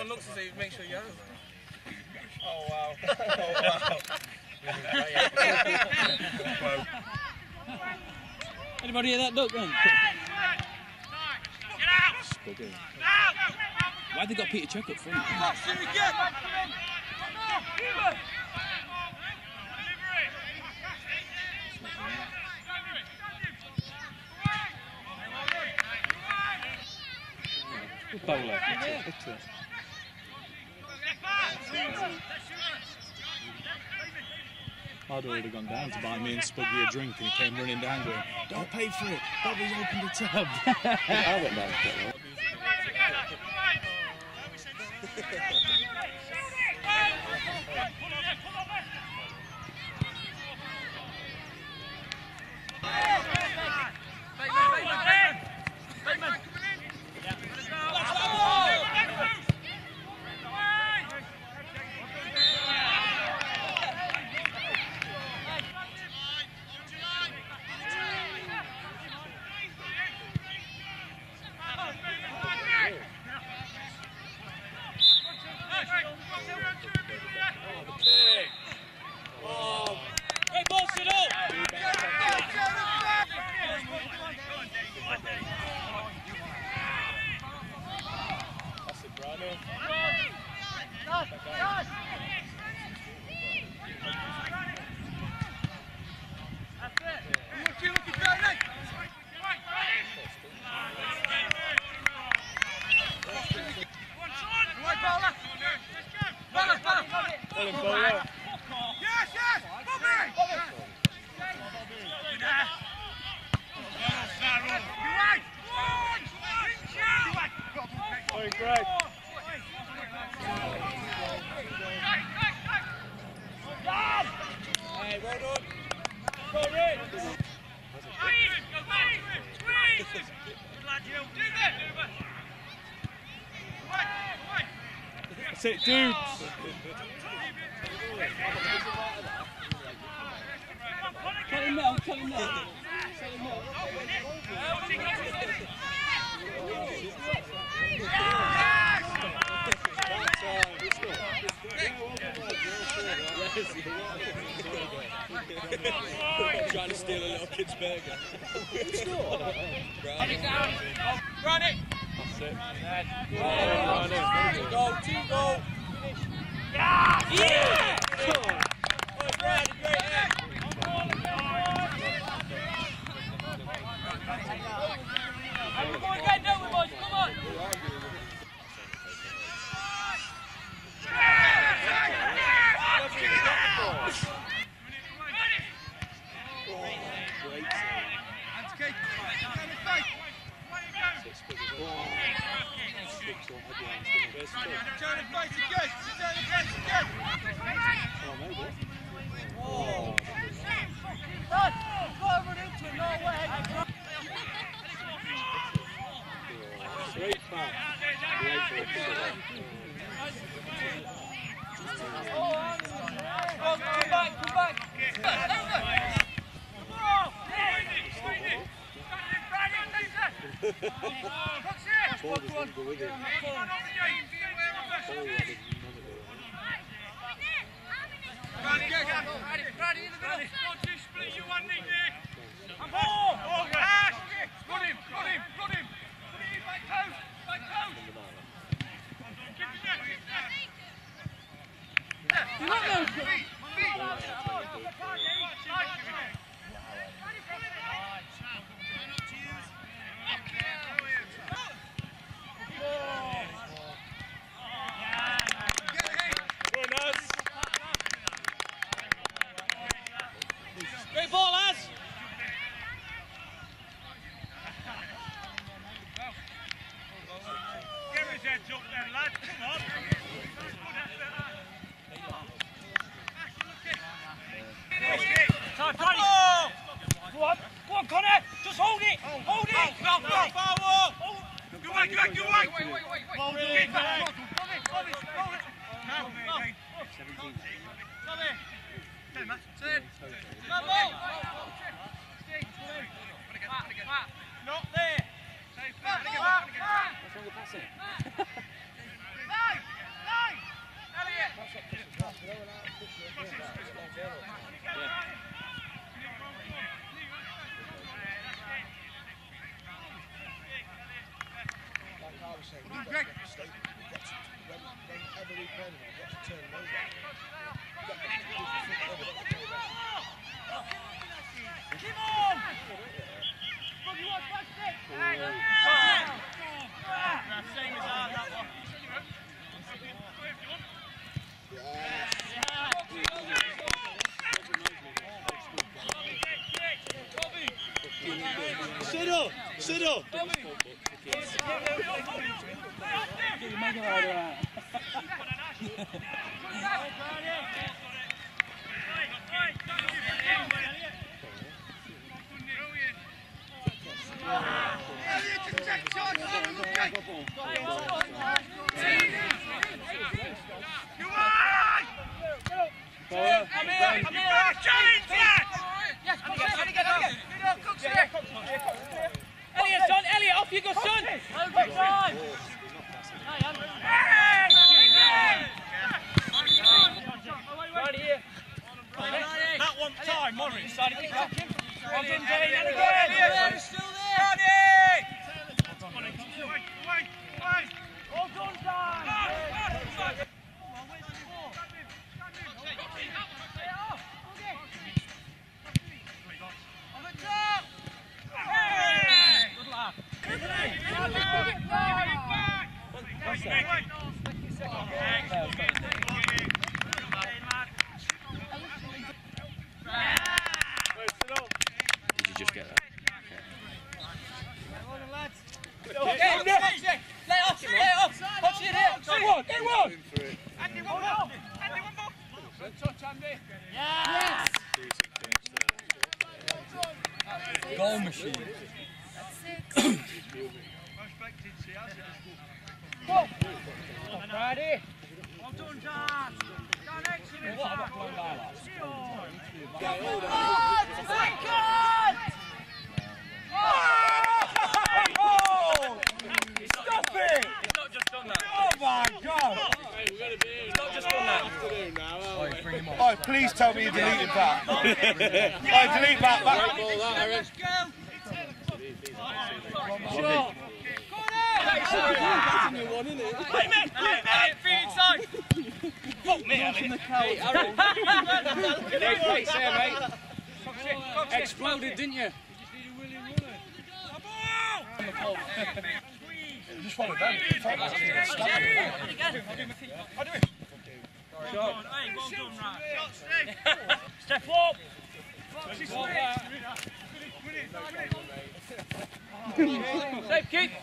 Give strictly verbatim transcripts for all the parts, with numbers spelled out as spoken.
everyone looks to see, make sure you have. Oh wow. Oh wow. Anybody hear that duck then? Get out! Why they got Peter Check up front? Good bowler. Hit it. I'd already gone down to buy me and Spuggy a drink and he came running down going, don't pay for it, Bobby's opened the tab. I went down to get one. That's it, dude. Cut him out, cut him out. Trying to steal a little kid's burger. Run it down. Run it. That's it. Yeah. Two goal, two goal. Yeah! Yeah! Oh, Brad, great head. Come on, get down with us, come on! Turn and face again! Turn and face again! Oh, maybe. Oh. Dad, go over into it, no way! Great pass. Great Come back, come back! Great ball, lads. Get his heads up then, lads, come on! Time, Brady! Go on, go on, Connor! Just hold it! Hold it! Foul, foul, foul, foul. Go away, go away, go away! Wait, wait, wait, wait. Hold it! Hold it, hold it, hold it! Ten, Matt. Ten. Come on! Not there! Safe. What's wrong with passing? saying, we've got to make a mistake. We've got to, when, whenever we play them, we've got to turn them over. We've got to keep the front over, we've got to play them. Come on! Look, you want back stick? Hey, same as ours, that one. Sit up! Sit up! Come here, come here! Challenge that! Yes, come on, Elliot, Elliot! Elliot, son, Elliot, off you go, son! Over time! Right here. That one time, Morris. Well done, Dane, and again! Still there! Wait, wait, wait! All done, Dan! Did you just get that? Goal machine. Friday. Well done, John. John, excellent. What about blown highlights? Stop it! He's not just done that. Oh my God! He's not just done that. Oh, please tell me you deleted that. Oh, delete that. back. Let's go! Shot! That's a new one, isn't it? Wait a minute! Wait a minute! Feet inside! Fuck me, Elliot! Great place there, mate. Exploded, didn't you? Just follow down. Step up! Safe keep!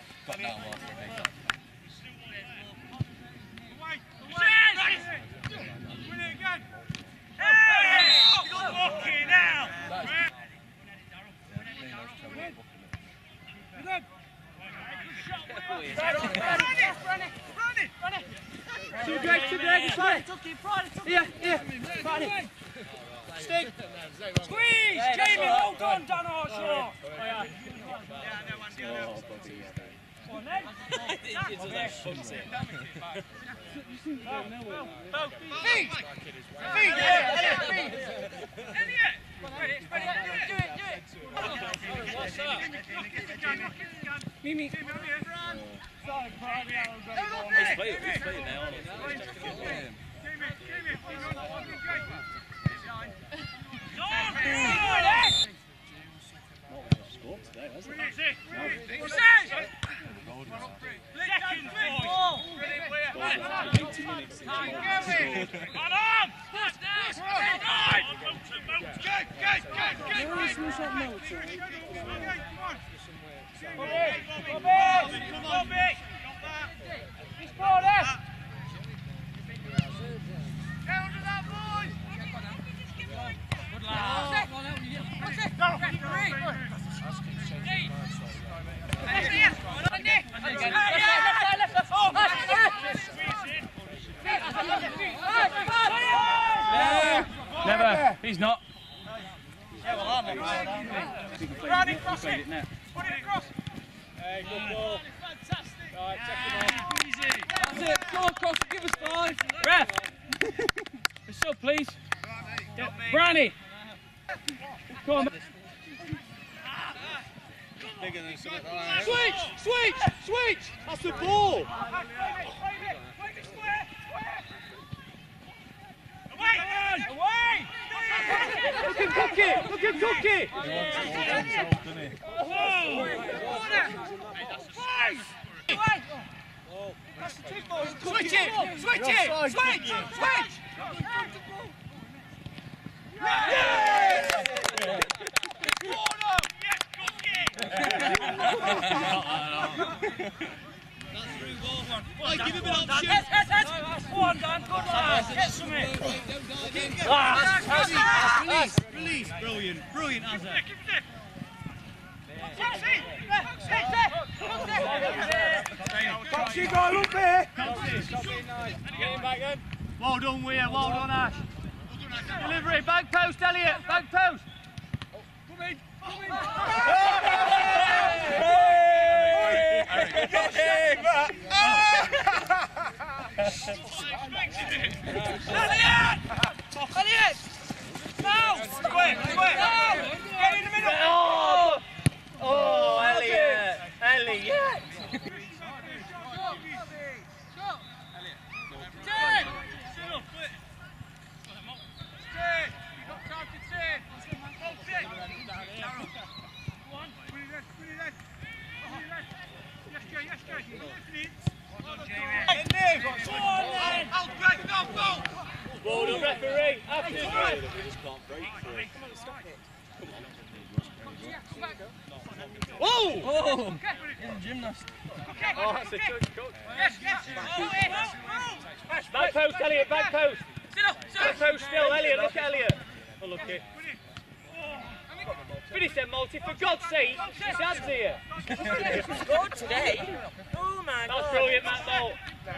Too big, too big, it's fine. Here, here. Stick! Squeeze! Jamie, hold on, Dan Harshaw! Come on then! Feet! Feet! Elliot! Feet! Elliot! Spread it, spread it! Do it, do it! What's that? Mimi! Sorry, Friday, I was going to go on. Let's play it, let's play it now, honestly. Scored today, hasn't it? eighty minutes. Never, he's not. Yeah, well, I'm not. Brownie, cross it. Put it across. Hey, good ball. Fantastic. Right, check him off. Easy. That's it, go on, Cross, give us five. Ref. It's up, please. Yeah. Brownie. Come on. Bigger than something like that. Switch, switch, switch. That's the ball. ball. Look at Cookie! Look at Cookie! He wants it all to himself, doesn't he? Switch it! Switch it! Switch! Switch! Give him an option. Yes, yes, yes! Go on, Dan, good lad! Get something! Release, release. Brilliant, brilliant, Azza. Coxie, go up here. Well done, Weir, well done, Ash. Delivery, back post, Elliot, back post. Come in, come in. Elliot! Elliot! Now! Quick, quick! Get in the middle! Oh, oh Elliot! Elliot! Well done, referee. After the break. We just can't break through. Whoa! Oh! Gymnast. Oh, that's a good cook. Yes, yes. Back post, Elliot, back post. Back post still, Elliot, look at Elliot. Oh, look it. Finish them, Multi, for God's sake. His hands here. Scored today. Oh my God. That's brilliant, Matt Bolt.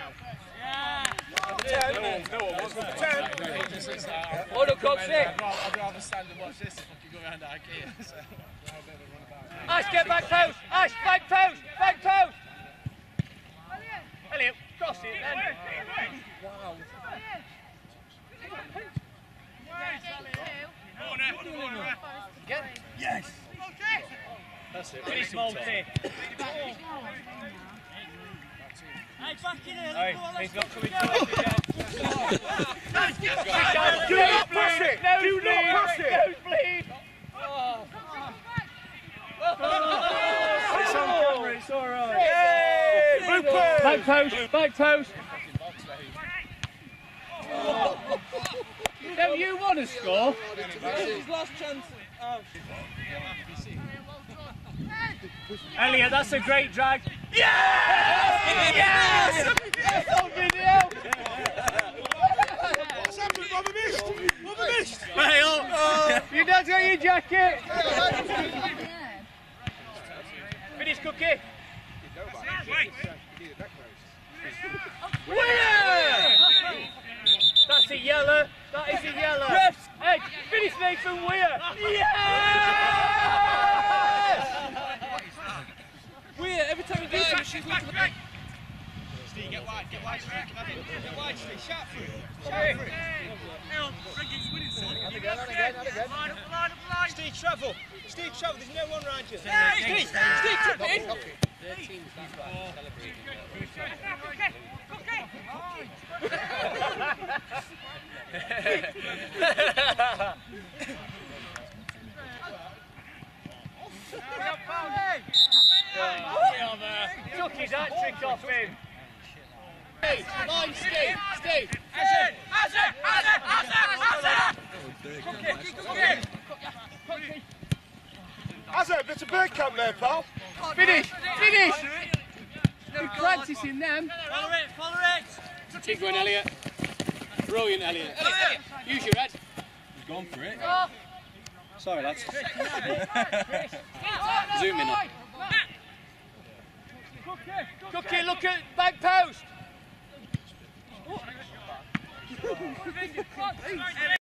Hold up, Coxie. I'd rather stand and watch this if I could go around IKEA. So. Ash, get back post. Ash, back post. Back post. Elliot, cross it then. Wow. Yes. That's it. Finish, Multi. Hey, back in here. Hey, he's not coming to it yet. Do not push it. No Do not push it. No bleed. It's on camera. It's all right. Back post, back post. Don't you want to score? His last chance. Oh. Elliot, that's a great drag. Yes! Yes! Yes! On video! What's happened? Robert missed. Robert missed. Hey, oh, you don't got your jacket. Finish, Cookie. Winner! That's a yellow. That is a yellow. Yes. Hey, finish Nathan Weir. Yes! Weir, every time he does it, she's looking at Steve, get wide. Get wide. Get wide, Steve. Shout for it. Shout for it. Steve, travel. Steve, travel. There's no one around you. Steve, Steve, trip in. Took his hat trick off him. Line, Steve. Steve. Hazard! Hazard! Hazard! Hazard! Hazard, bit of bird camp there, pal. Finish! Finish! No practicing them. Follow it, follow it. Keep going, Elliot. Brilliant, Elliot. Use your head. He's gone for it. Sorry, lads. Zoom in on. Cookie, look at back post.